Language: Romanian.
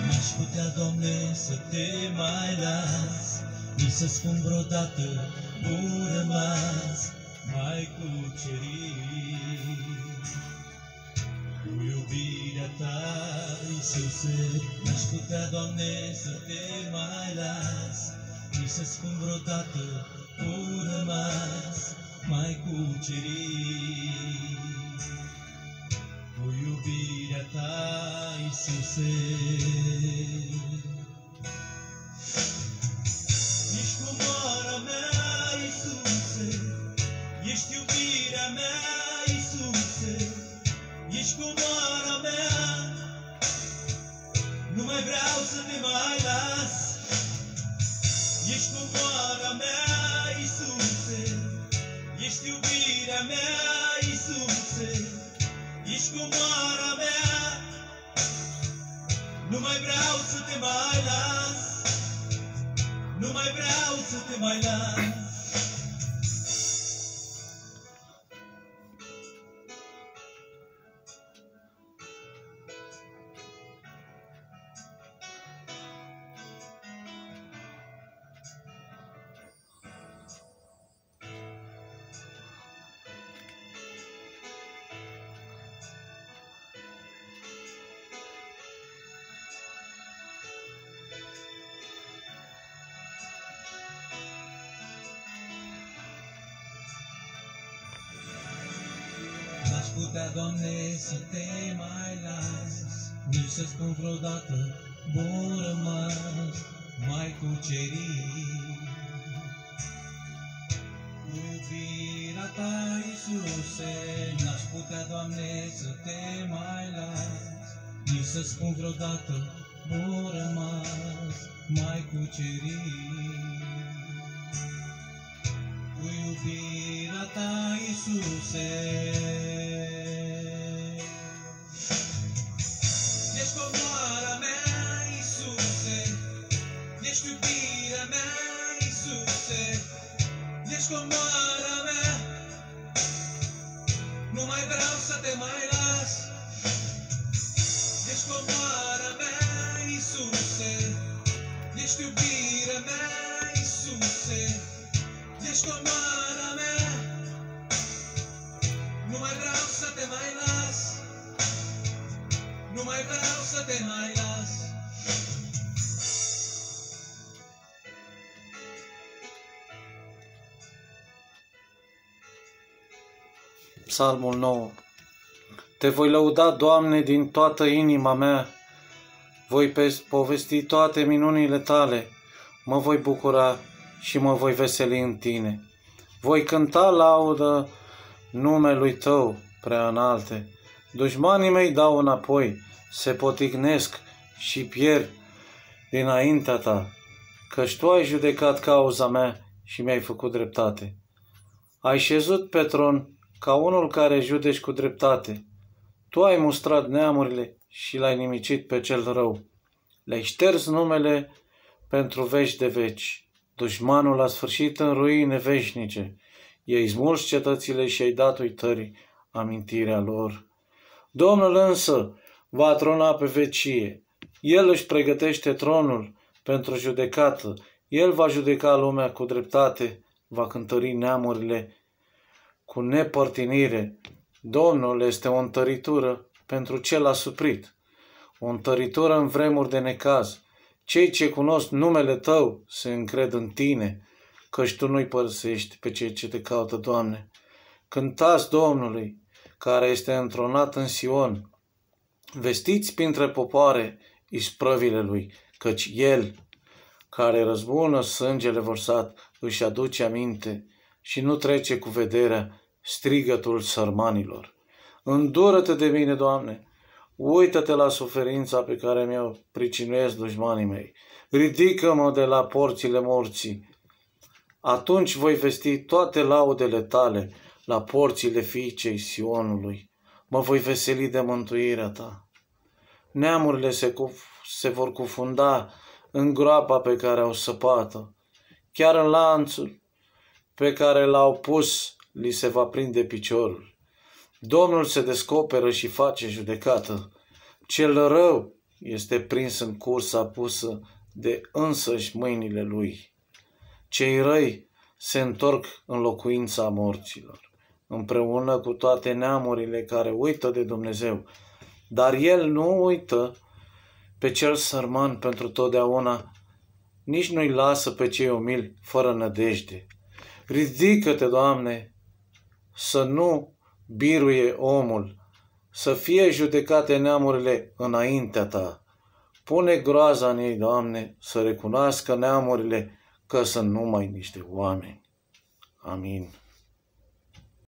N-aș putea, Doamne, să te mai las, nici să spun vreodată, bun rămas, mai cucerit. Cu iubirea ta, Iisuse, n-aș putea, Doamne, să te mai las, nici să spun vreodată, bun rămas, mai cucerit. Cu iubirea ta, Iisuse. Ești comoara mea, Iisuse, ești iubirea mea, Iisuse, ești comoara mea, nu mai vreau să te mai las. Ești comoara mea, Iisuse, ești iubirea mea, Iisuse, ești comoara mea, nu mai vreau să te mai las, nu mai vreau să te mai las. N-aș putea, Doamne, să te mai las, nici să spun vreodată, bun rămas, mai cucerit. Cu iubirea ta, Iisuse, n-aș putea, Doamne, să te mai las, nici să spun vreodată, bun rămas, mai cucerit. Cu iubirea ta, Iisuse. Ești comoara mea, Iisuse, ești iubirea mea, Iisuse, ești comoara mea, nu mai vreau să te mai las. Ești comoara mea, Iisuse, ești iubirea mea, Iisuse, ești comoara mea, nu mai vreau să te mai las, nu mai vreau să te mai las. Psalmul 9. Te voi lăuda, Doamne, din toată inima mea, voi povesti toate minunile tale, mă voi bucura și mă voi veseli în tine. Voi cânta laudă numelui tău prea înalte. Dușmanii mei dau înapoi, se poticnesc și pierd dinaintea ta, căci tu ai judecat cauza mea și mi-ai făcut dreptate. Ai șezut pe tron ca unul care judeci cu dreptate. Tu ai mustrat neamurile și l-ai nimicit pe cel rău. Le-ai șters numele pentru veci de veci. Dușmanul a sfârșit în ruine veșnice. I-ai smuls cetățile și ai dat uitării amintirea lor. Domnul însă va trona pe vecie. El își pregătește tronul pentru judecată. El va judeca lumea cu dreptate, va cântări neamurile cu nepărtinire. Domnul este o întăritură pentru cel asuprit, o întăritură în vremuri de necaz. Cei ce cunosc numele tău se încred în tine, căci tu nu-i părăsești pe cei ce te caută, Doamne. Cântați Domnului, care este întronat în Sion. Vestiți printre popoare isprăvile lui, căci El, care răzbună sângele vărsat, își aduce aminte și nu trece cu vederea strigătul sărmanilor. Îndură-te de mine, Doamne, uită-te la suferința pe care mi-o pricinuiesc dușmanii mei. Ridică-mă de la porțile morții. Atunci voi vesti toate laudele tale la porțile fiicei Sionului. Mă voi veseli de mântuirea ta. Neamurile se vor cufunda în groapa pe care au săpat-o. Chiar în lanțul pe care l-au pus li se va prinde piciorul. Domnul se descoperă și face judecată. Cel rău este prins în cursa pusă de însăși mâinile lui. Cei răi se întorc în locuința morților, împreună cu toate neamurile care uită de Dumnezeu. Dar El nu uită pe cel sărman pentru totdeauna, nici nu-i lasă pe cei umili fără nădejde. Ridică-te, Doamne, să nu biruie omul, să fie judecate neamurile înaintea Ta. Pune groaza în ei, Doamne, să recunoască neamurile că sunt numai niște oameni. Amin.